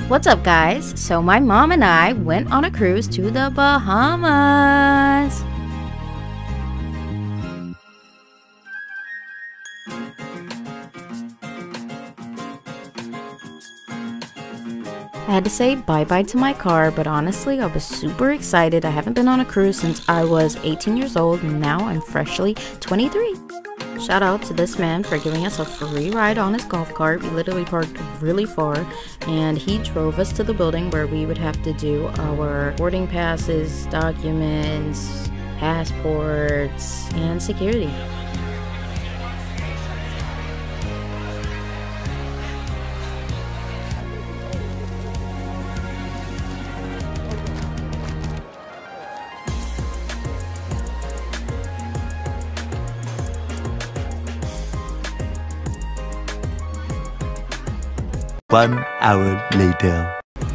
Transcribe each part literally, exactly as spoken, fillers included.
What's up, guys? So my mom and I went on a cruise to the Bahamas. I had to say bye-bye to my car, but honestly, I was super excited. I haven't been on a cruise since I was eighteen years old, and now I'm freshly twenty-three. Shout out to this man for giving us a free ride on his golf cart. We literally parked really far, and he drove us to the building where we would have to do our boarding passes, documents, passports, and security. One hour later.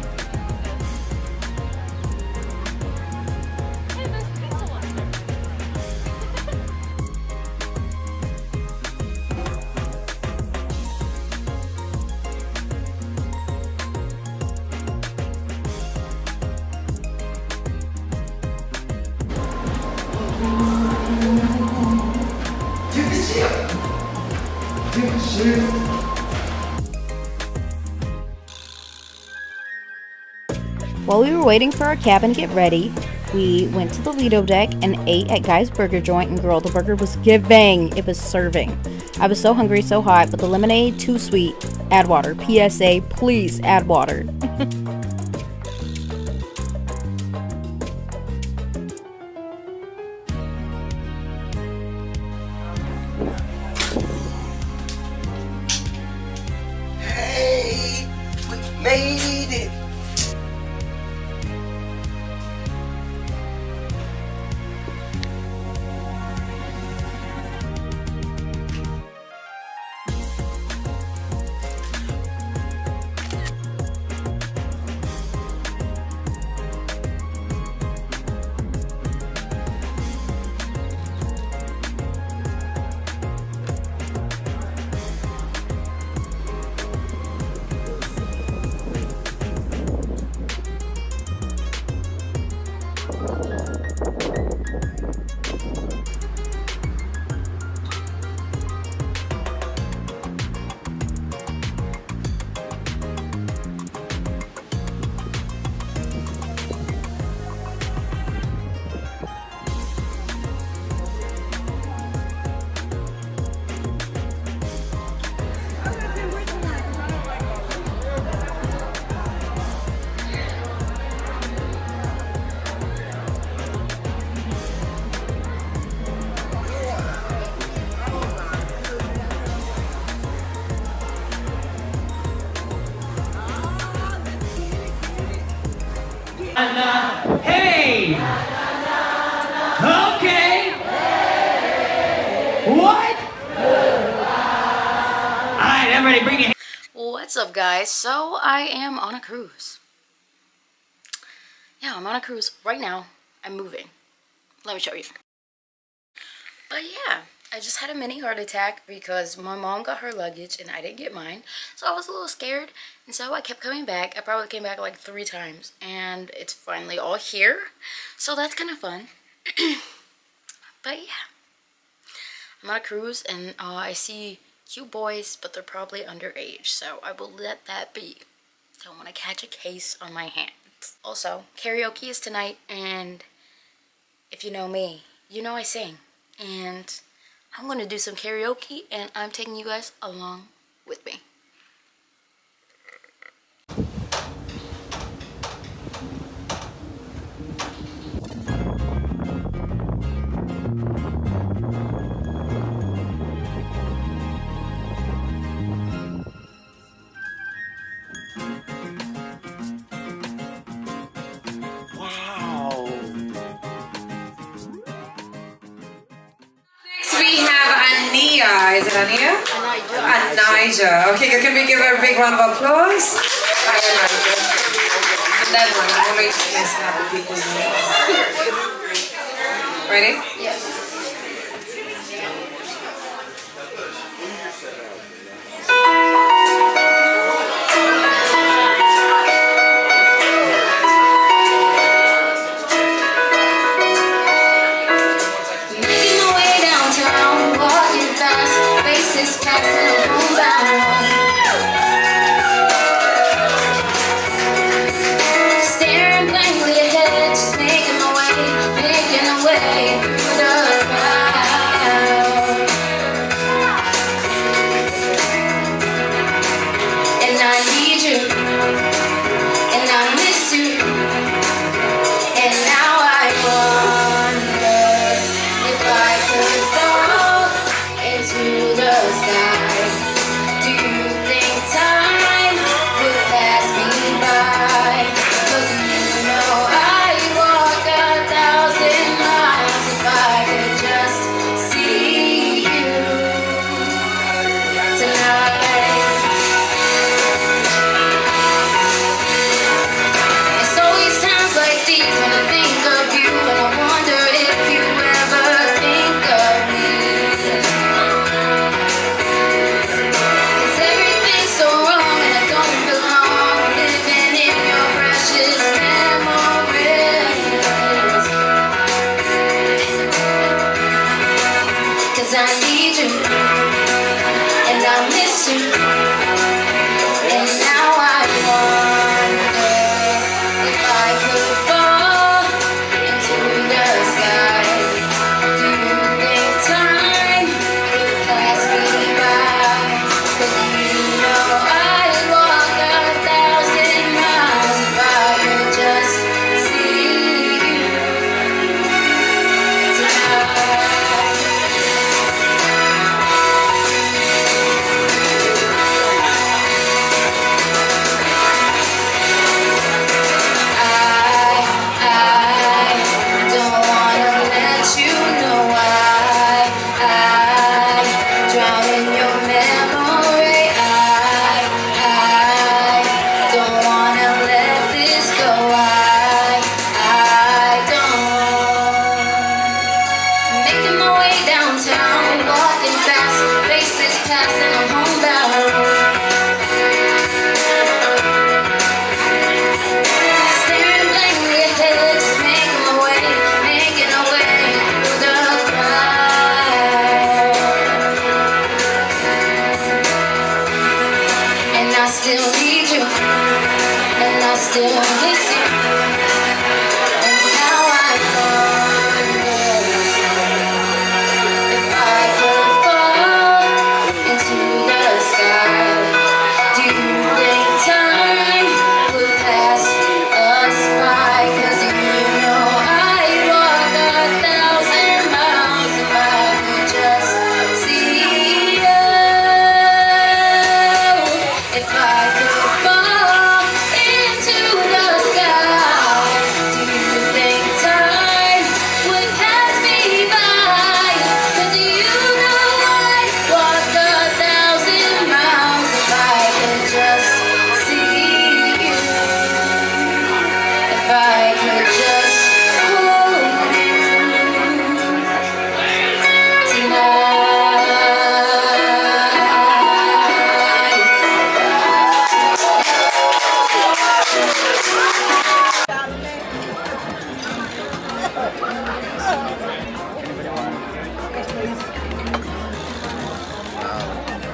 While we were waiting for our cabin to get ready, we went to the Lido deck and ate at Guy's Burger Joint, and girl, the burger was giving. It was serving. I was so hungry, so hot, but the lemonade, too sweet. Add water. P S A, please add water. Hey, we made it. Hey! Okay! What? Alright, everybody bring your hands. What's up, guys? So I am on a cruise. Yeah, I'm on a cruise right now. I'm moving. Let me show you. But yeah, I just had a mini heart attack because my mom got her luggage and I didn't get mine. So I was a little scared, and so I kept coming back. I probably came back like three times, and it's finally all here. So that's kind of fun. But yeah, I'm on a cruise, and uh, I see cute boys, but they're probably underage, so I will let that be. Don't want to catch a case on my hands. Also, karaoke is tonight, and if you know me, you know I sing. And I'm going to do some karaoke, and I'm taking you guys along with me. We have Ania. Is it Ania? Anija. Anija. Okay, can we give her a big round of applause? Hi, Anija. And then one. I'm going to mess up the people's names. Ready? Yes.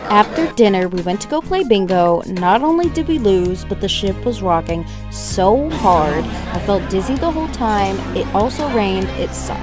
After dinner, we went to go play bingo. Not only did we lose, but the ship was rocking so hard. I felt dizzy the whole time. It also rained. It sucked.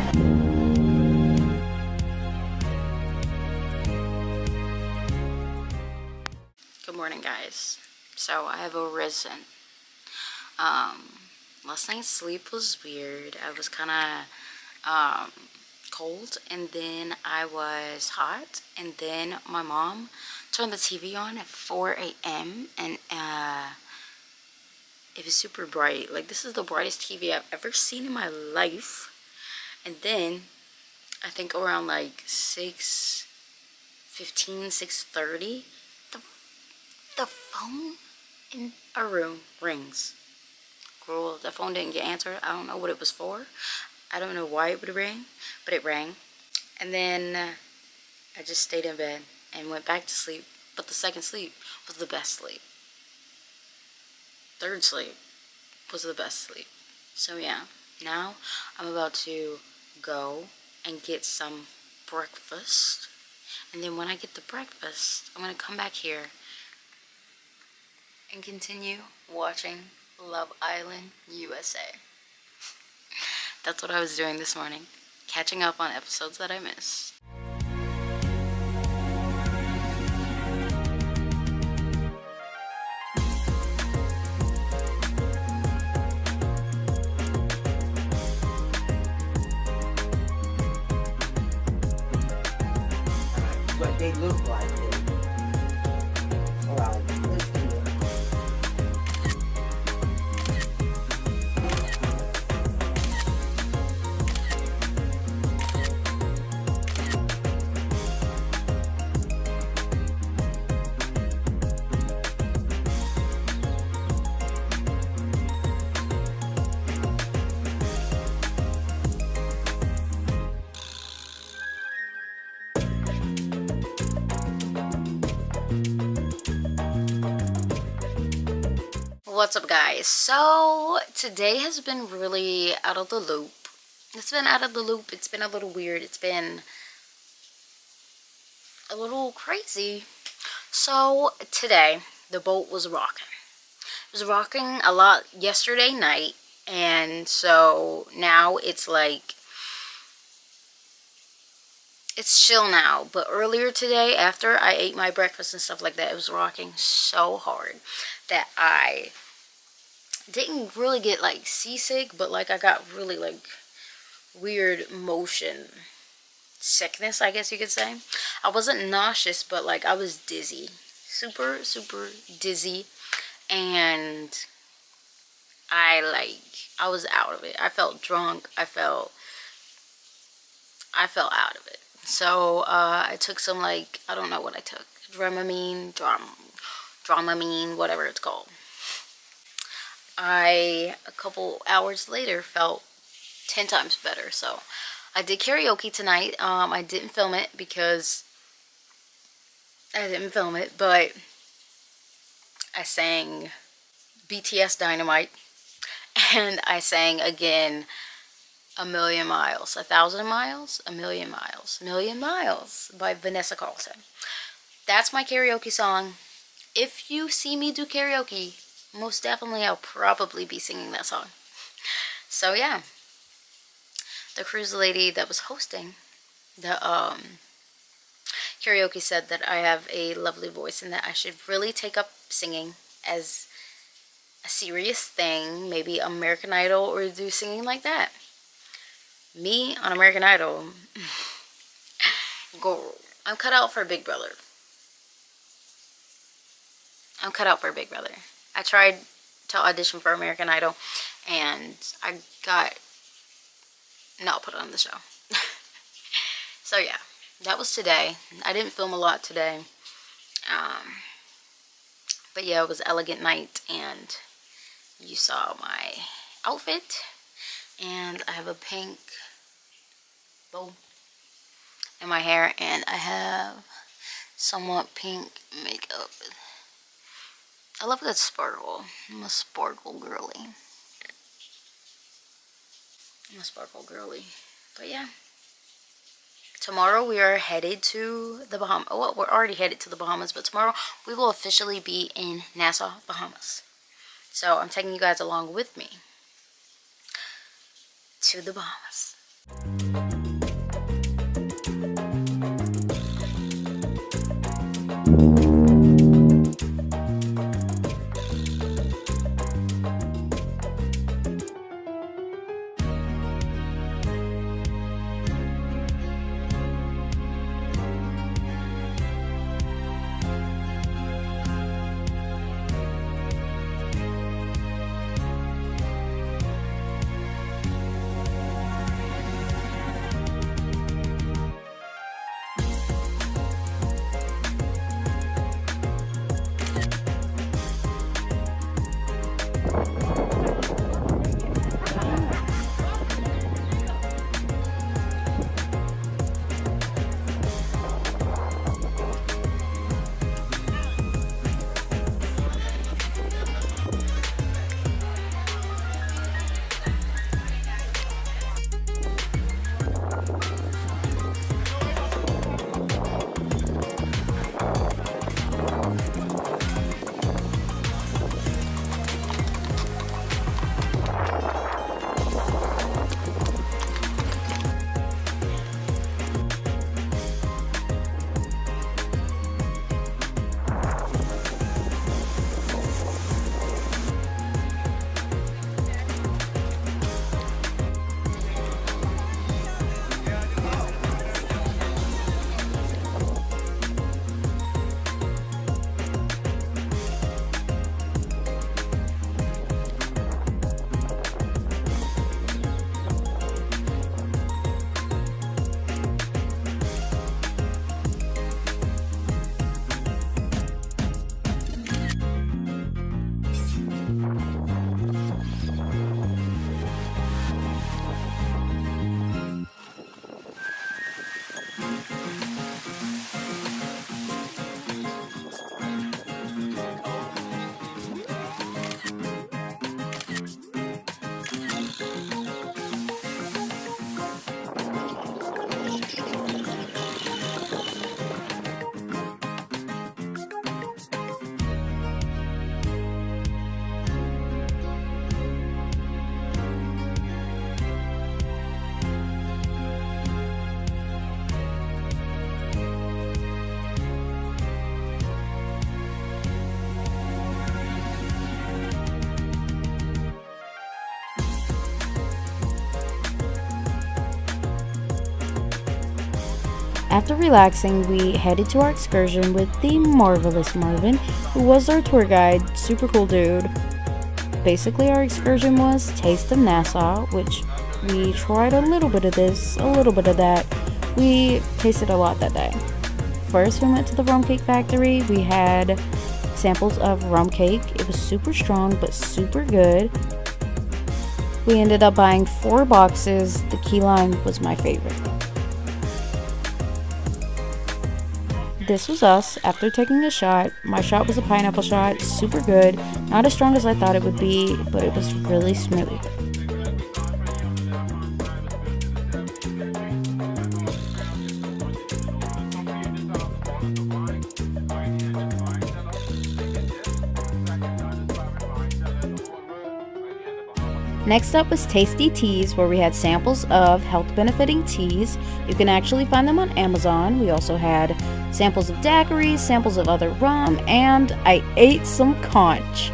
Good morning, guys. So I have arisen. Um, last night's sleep was weird. I was kind of um, cold, and then I was hot, and then my mom turned the T V on at four A M and uh, it was super bright. Like, this is the brightest T V I've ever seen in my life. And then I think around like six fifteen, six thirty, the, the phone in our room rings. Girl, the phone didn't get answered. I don't know what it was for. I don't know why it would ring, but it rang. And then uh, I just stayed in bed and went back to sleep. But the second sleep was the best sleep. Third sleep was the best sleep. So yeah, now I'm about to go and get some breakfast. And then when I get the breakfast, I'm going to come back here and continue watching Love Island U S A. That's what I was doing this morning, catching up on episodes that I missed. What they look like. Alright, let's do it. What's up, guys? So today has been really out of the loop. It's been out of the loop. It's been a little weird. It's been a little crazy. So today the boat was rocking. It was rocking a lot yesterday night, and so now it's like it's chill now. But earlier today, after I ate my breakfast and stuff like that, it was rocking so hard that I didn't really get like seasick, but like I got really like weird motion sickness, I guess you could say. I wasn't nauseous, but like I was dizzy, super super dizzy, and I like I was out of it. I felt drunk. I felt I felt out of it. So uh, I took some, like, I don't know what I took, Dramamine, Dram, Dramamine, whatever it's called. I, a couple hours later, felt ten times better. So I did karaoke tonight. Um, I didn't film it because I didn't film it, but I sang B T S Dynamite, and I sang again A Million Miles, A Thousand Miles, A Million Miles, Million Miles by Vanessa Carlton. That's my karaoke song. If you see me do karaoke, most definitely I'll probably be singing that song. So yeah, the cruise lady that was hosting the um, karaoke said that I have a lovely voice and that I should really take up singing as a serious thing, maybe American Idol, or do singing like that. Me on American Idol, girl, I'm cut out for Big Brother. I'm cut out for Big Brother. I tried to audition for American Idol, and I got not put on the show. So yeah, that was today. I didn't film a lot today. Um, but yeah, it was elegant night, and you saw my outfit. And I have a pink bow in my hair, and I have somewhat pink makeup. I love that sparkle. I'm a sparkle girly. I'm a sparkle girly. But yeah, tomorrow we are headed to the Bahamas. Well, we're already headed to the Bahamas, but tomorrow we will officially be in Nassau, Bahamas. So I'm taking you guys along with me to the Bahamas. After relaxing, we headed to our excursion with the marvelous Marvin, who was our tour guide. Super cool dude. Basically, our excursion was Taste of Nassau, which we tried a little bit of this, a little bit of that. We tasted a lot that day. First, we went to the rum cake factory. We had samples of rum cake. It was super strong, but super good. We ended up buying four boxes. The key lime was my favorite. This was us after taking a shot. My shot was a pineapple shot, super good. Not as strong as I thought it would be, but it was really smooth. Next up was Tasty Teas, where we had samples of health benefiting teas. You can actually find them on Amazon. We also had samples of daiquiris, samples of other rum, and I ate some conch.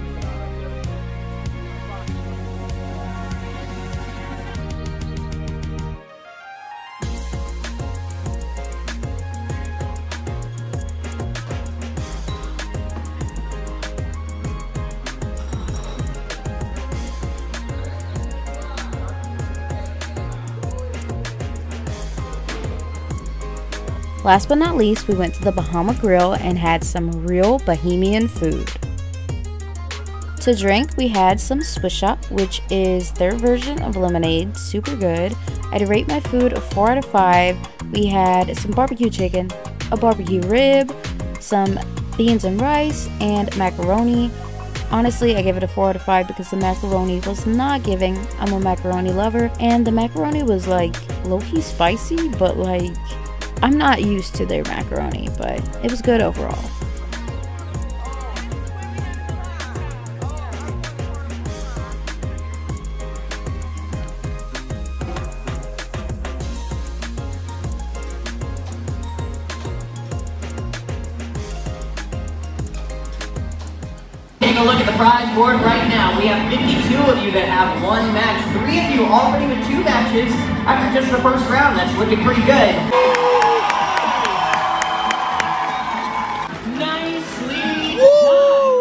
Last but not least, we went to the Bahama Grill and had some real Bahamian food. To drink, we had some Swiss Shot, which is their version of lemonade, super good. I'd rate my food a four out of five. We had some barbecue chicken, a barbecue rib, some beans and rice, and macaroni. Honestly, I gave it a four out of five because the macaroni was not giving. I'm a macaroni lover, and the macaroni was like low-key spicy, but like, I'm not used to their macaroni, but it was good overall. Taking a look at the prize board right now. We have fifty-two of you that have one match. Three of you already with two matches after just the first round. That's looking pretty good. Nicely done.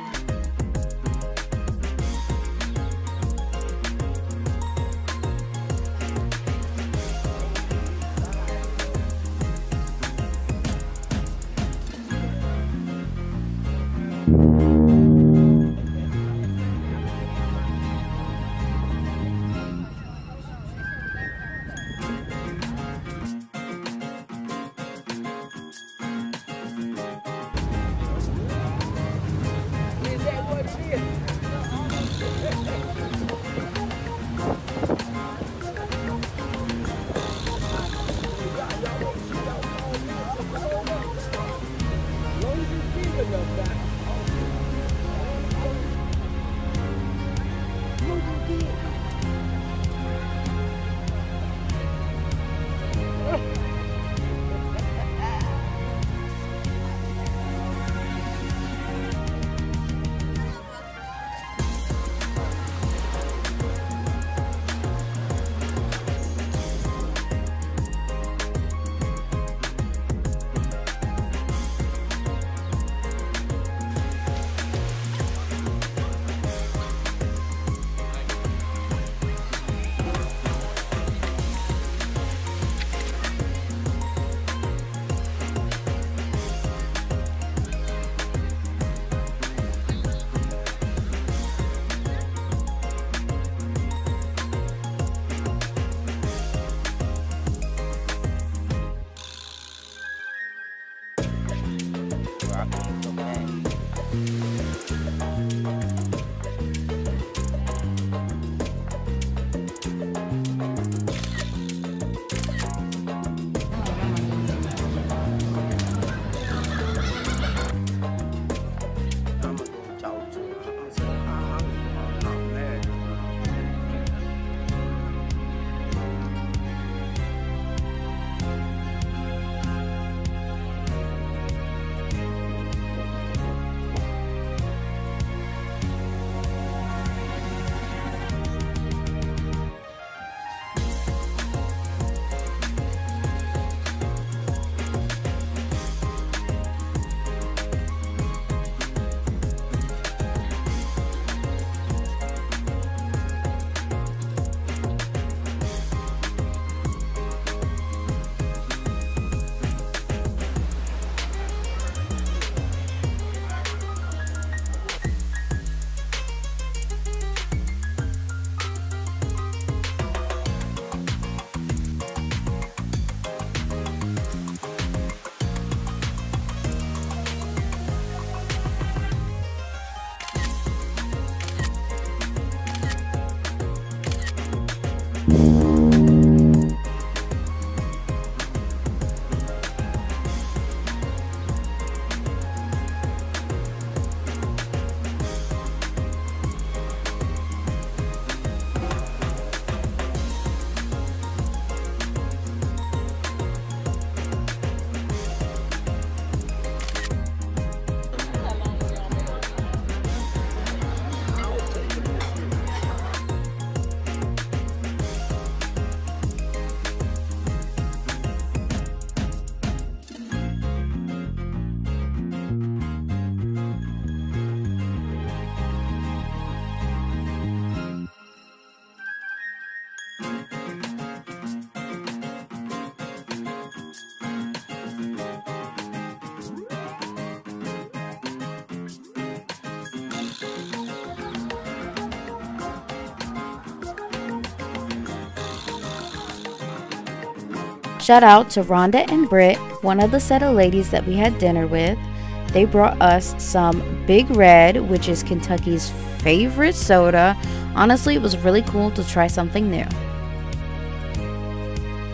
Shout out to Rhonda and Britt, one of the set of ladies that we had dinner with. They brought us some Big Red, which is Kentucky's favorite soda. Honestly, it was really cool to try something new.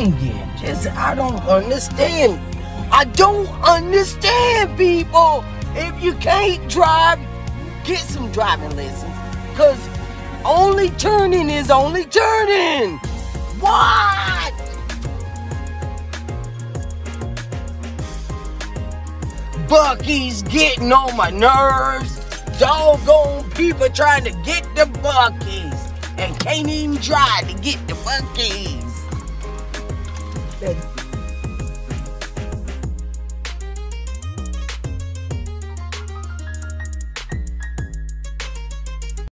Dang it. Just, I don't understand. I don't understand, people. If you can't drive, get some driving lessons. Because only turning is only turning. What? Bucky's getting on my nerves. Doggone people trying to get the Bucky's and can't even try to get the Bucky's.